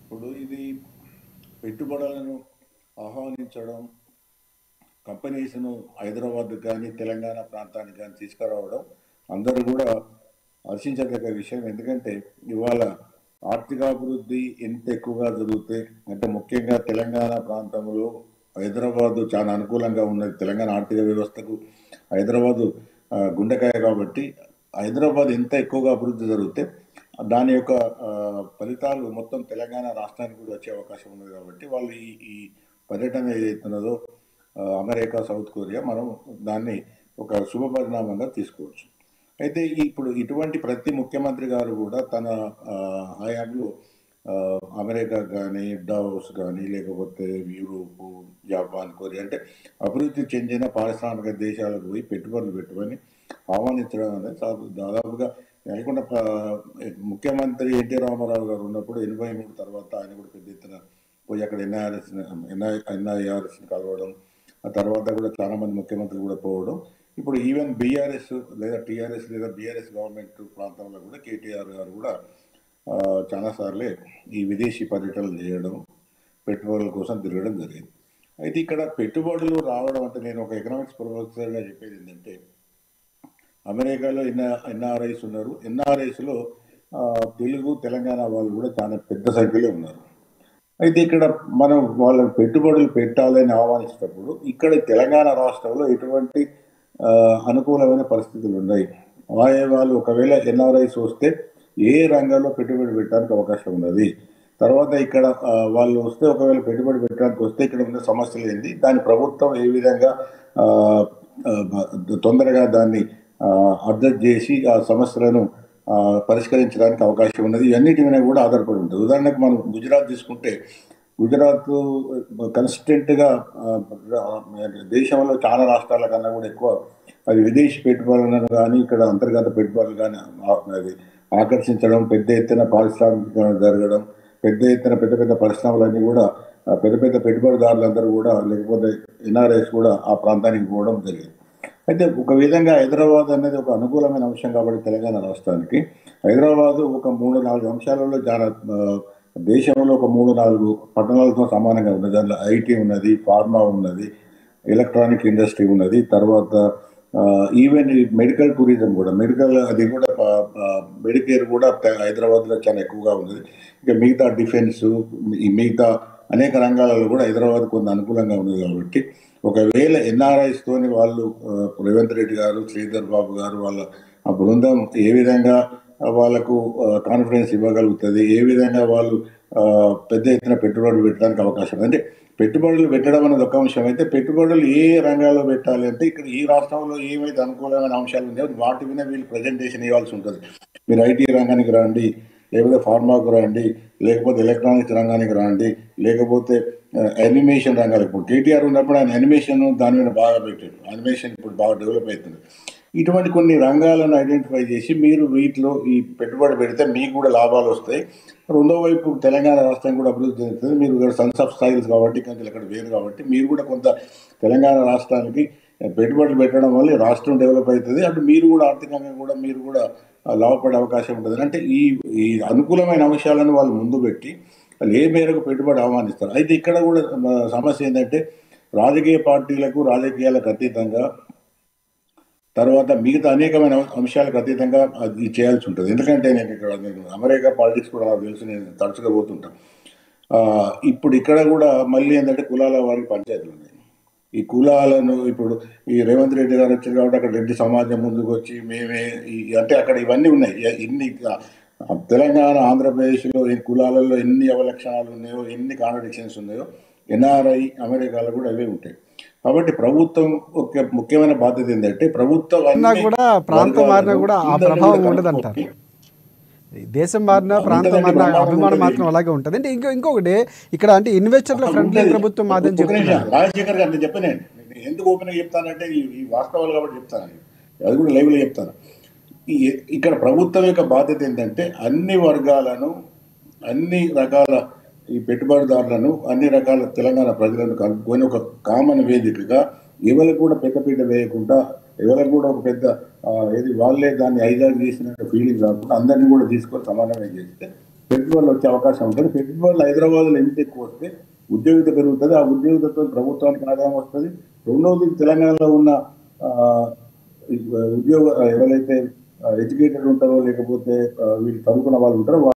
ఇప్పుడు ఇది పెట్టుబడులను ఆహ్వానించడం, కంపెనీస్ను హైదరాబాద్ కానీ తెలంగాణ ప్రాంతానికి కానీ తీసుకురావడం అందరూ కూడా హర్షించదగ్గ విషయం. ఎందుకంటే ఇవాళ ఆర్థికాభివృద్ధి ఎంత ఎక్కువగా జరుగుతే, అంటే ముఖ్యంగా తెలంగాణ ప్రాంతంలో హైదరాబాదు చాలా అనుకూలంగా ఉన్నది. తెలంగాణ ఆర్థిక వ్యవస్థకు హైదరాబాదు గుండెకాయ కాబట్టి హైదరాబాద్ ఎంత ఎక్కువగా అభివృద్ధి జరిగితే దాని యొక్క ఫలితాలు మొత్తం తెలంగాణ రాష్ట్రానికి కూడా వచ్చే అవకాశం ఉన్నది. కాబట్టి వాళ్ళు ఈ పర్యటన ఏదైతున్నదో అమెరికా, సౌత్ కొరియా, మనం దాన్ని ఒక శుభ పరిణామంగా తీసుకోవచ్చు. అయితే ఇప్పుడు ఇటువంటి ప్రతి ముఖ్యమంత్రి గారు కూడా తన హయాంలో అమెరికా కానీ, డావోస్ కానీ, లేకపోతే యూరోపు, జపాన్, కొరియా అంటే అభివృద్ధి చెందిన పారిశ్రామిక దేశాలకు పోయి పెట్టుబడులు పెట్టుకొని ఆహ్వానించడం అనేది దాదాపుగా లేకుండా ముఖ్యమంత్రి ఎన్టీ రామారావు గారు ఉన్నప్పుడు 83 తర్వాత ఆయన కూడా పెద్ద ఎత్తున పోయి అక్కడ ఎన్ఐఆర్ఎస్ని కలవడం, ఆ తర్వాత కూడా చాలా మంది ముఖ్యమంత్రులు కూడా పోవడం. ఇప్పుడు ఈవెన్ బీఆర్ఎస్ లేదా టీఆర్ఎస్ లేదా బీఆర్ఎస్ గవర్నమెంట్ ప్రాంతంలో కూడా కేటీఆర్ గారు కూడా చాలాసార్లే ఈ విదేశీ పర్యటనలు చేయడం, పెట్టుబడుల కోసం తిరగడం జరిగింది. అయితే ఇక్కడ పెట్టుబడులు రావడం అంటే నేను ఒక ఎకనామిక్స్ ప్రొఫెసర్గా చెప్పేది ఏంటంటే, అమెరికాలో ఎన్ఆర్ఐస్ ఉన్నారు. ఎన్ఆర్ఐస్లో తెలుగు, తెలంగాణ వాళ్ళు కూడా చాలా పెద్ద సంఖ్యలో ఉన్నారు. అయితే ఇక్కడ మనం వాళ్ళని పెట్టుబడులు పెట్టాలని ఆహ్వానించేటప్పుడు ఇక్కడ తెలంగాణ రాష్ట్రంలో ఎటువంటి అనుకూలమైన పరిస్థితులు ఉన్నాయి. వాళ్ళు ఒకవేళ ఎన్ఆర్ఐస్ వస్తే ఏ రంగంలో పెట్టుబడి పెట్టడానికి అవకాశం ఉన్నది, తర్వాత ఇక్కడ వాళ్ళు వస్తే ఒకవేళ పెట్టుబడి పెట్టడానికి వస్తే ఇక్కడ ఉన్న సమస్యలు ఏంటి, దాని ప్రభుత్వం ఏ విధంగా తొందరగా దాన్ని అడ్జస్ట్ చేసి ఆ సమస్యలను పరిష్కరించడానికి అవకాశం ఉన్నది. ఇవన్నిటి మీద కూడా ఆధారపడి ఉంటుంది. ఉదాహరణకు మనం గుజరాత్ తీసుకుంటే, గుజరాత్ కన్సిస్టెంట్గా దేశంలో చాలా రాష్ట్రాల కన్నా కూడా ఎక్కువ అది విదేశీ పెట్టుబడులను కానీ ఇక్కడ అంతర్గత పెట్టుబడులు కానీ అది ఆకర్షించడం, పెద్ద ఎత్తున పారిశ్రామికీకరణ జరగడం, పెద్ద ఎత్తున పెద్ద పెద్ద పరిశ్రమలన్నీ కూడా పెద్ద పెద్ద పెట్టుబడిదారులందరూ కూడా లేకపోతే ఎన్ఆర్ఐస్ కూడా ఆ ప్రాంతానికి పోవడం జరిగింది. అయితే ఒక విధంగా హైదరాబాద్ అనేది ఒక అనుకూలమైన అంశం కాబట్టి తెలంగాణ రాష్ట్రానికి హైదరాబాదు ఒక 3-4 అంశాలలో చాలా దేశంలో ఒక 3-4 పట్టణాలతో సమానంగా ఉన్నది. దాంట్లో ఐటీ ఉన్నది, ఫార్మా ఉన్నది, ఎలక్ట్రానిక్ ఇండస్ట్రీ ఉన్నది, తర్వాత ఈవెన్ మెడికల్ టూరిజం కూడా, అది కూడా మెడికేర్ కూడా హైదరాబాద్లో చాలా ఎక్కువగా ఉన్నది. ఇక మిగతా డిఫెన్స్, ఈ మిగతా అనేక రంగాలలో కూడా హైదరాబాద్ కొంత అనుకూలంగా ఉన్నది. కాబట్టి ఒకవేళ ఎన్ఆర్ఐస్తోని వాళ్ళు రేవంత్ రెడ్డి గారు, శ్రీధర్ బాబు గారు వాళ్ళ ఆ బృందం ఏ విధంగా వాళ్ళకు కాన్ఫిడెన్స్ ఇవ్వగలుగుతుంది, ఏ విధంగా వాళ్ళు పెద్ద ఎత్తున పెట్టుబడులు పెట్టడానికి అవకాశం. అంటే పెట్టుబడులు పెట్టడం అనేది ఒక అంశం అయితే, పెట్టుబడులు ఏ రంగాల్లో పెట్టాలి అంటే ఇక్కడ ఈ రాష్ట్రంలో ఏమైతే అనుకూలమైన అంశాలు ఉన్నాయో వాటి మీద వీళ్ళు ప్రజెంటేషన్ ఇవ్వాల్సి ఉంటుంది. మీరు ఐటీ రంగానికి రండి, లేకపోతే ఫార్మాకు రండి, లేకపోతే ఎలక్ట్రానిక్స్ రంగానికి రండి, లేకపోతే యానిమేషన్ రంగాలకు. ఇప్పుడు కేటీఆర్ ఉన్నప్పుడు ఆయన యానిమేషన్ దాని మీద బాగా పెట్టాడు. యానిమేషన్ ఇప్పుడు బాగా డెవలప్ అవుతుంది. ఇటువంటి కొన్ని రంగాలను ఐడెంటిఫై చేసి మీరు వీటిలో ఈ పెట్టుబడి పెడితే మీకు కూడా లాభాలు వస్తాయి. రెండో వైపు తెలంగాణ రాష్ట్రం కూడా అభివృద్ధి చెందుతుంది. మీరు సన్స్ ఆఫ్ స్టైల్స్ కాబట్టి ఇక్కడ వేరు కాబట్టి మీరు కూడా కొంత తెలంగాణ రాష్ట్రానికి పెట్టుబడులు పెట్టడం వల్ల రాష్ట్రం డెవలప్ అవుతుంది. అటు మీరు కూడా ఆర్థికంగా కూడా మీరు కూడా లాభపడే అవకాశం ఉంటుంది. అంటే ఈ అనుకూలమైన అంశాలను వాళ్ళు ముందు పెట్టి వాళ్ళు ఏ మేరకు పెట్టుబడి ఆహ్వానిస్తారు. అయితే ఇక్కడ కూడా సమస్య ఏంటంటే రాజకీయ పార్టీలకు, రాజకీయాలకు అతీతంగా, తర్వాత మిగతా అనేకమైన అంశాలకు అతీతంగా అది చేయాల్సి ఉంటుంది. ఎందుకంటే నేను అమెరికా పాలిటిక్స్ కూడా నాకు తెలుసు, నేను తరచుగా పోతుంటాను. ఇప్పుడు ఇక్కడ కూడా మళ్ళీ ఏంటంటే కులాల వారికి పంచాయతీలు ఉన్నాయి. ఈ కులాలను ఇప్పుడు ఈ రేవంత్ రెడ్డి గారు వచ్చారు కాబట్టి అక్కడ రెడ్డి సమాజం ముందుకు వచ్చి మేమే అంటే అక్కడ ఇవన్నీ ఉన్నాయి. ఇన్ని తెలంగాణ, ఆంధ్రప్రదేశ్లో ఈ కులాలలో ఎన్ని అవలక్షణాలు ఉన్నాయో, ఎన్ని కాంట్రడిక్షన్స్ ఉన్నాయో ఎన్ఆర్ఐ అమెరికాలో కూడా అవే ఉంటాయి. కాబట్టి ప్రభుత్వం ఒక ముఖ్యమైన బాధ్యత ఏంటంటే ప్రభుత్వం కూడా ప్రాంతం మారినా కూడా ఆ ప్రభావం ఉండదు అంటారు. దేశం మారినా ప్రాంతం మారినా అభిమానం మాత్రం అలాగే ఉంటుంది. అంటే ఇంకొకటి ఇక్కడ అంటే ఇన్వెస్టర్ల ఫ్రెండ్లీ ప్రభుత్వం మాదని చెప్తున్నారు. రాజశేఖర్ గారు చెప్పాను, ఎందుకు ఓపెన్గా చెప్తానంటే ఈ వాస్తవాలు కాబట్టి చెప్తాను, అది కూడా లైవ్లో చెప్తాను. ఇక్కడ ప్రభుత్వం యొక్క బాధ్యత ఏంటంటే అన్ని వర్గాలను, అన్ని రకాల ఈ పెట్టుబడిదారులను, అన్ని రకాల తెలంగాణ ప్రజలను కలుపుకొని ఒక కామన్ వేదికగా ఎవరికి కూడా పెద్దపీట వేయకుండా, ఎవరికి కూడా ఒక పెద్ద వాళ్ళే దాన్ని హైజాక్ చేసినట్టు ఫీలింగ్ రాకుండా అందరినీ కూడా తీసుకొని సమన్వయం చేస్తే పెట్టుబడులు వచ్చే అవకాశం ఉంటుంది. పెట్టుబడులు హైదరాబాద్లో ఎంత ఎక్కువ వస్తే ఉద్యోగిత పెరుగుతుంది. ఆ ఉద్యోగితతో ప్రభుత్వానికి ఆదాయం వస్తుంది. రెండవది, తెలంగాణలో ఉన్న ఆ, ఉద్యోగ ఎవరైతే ఎడ్యుకేటెడ్ ఉంటారో లేకపోతే వీళ్ళు చదువుకున్న వాళ్ళు ఉంటారో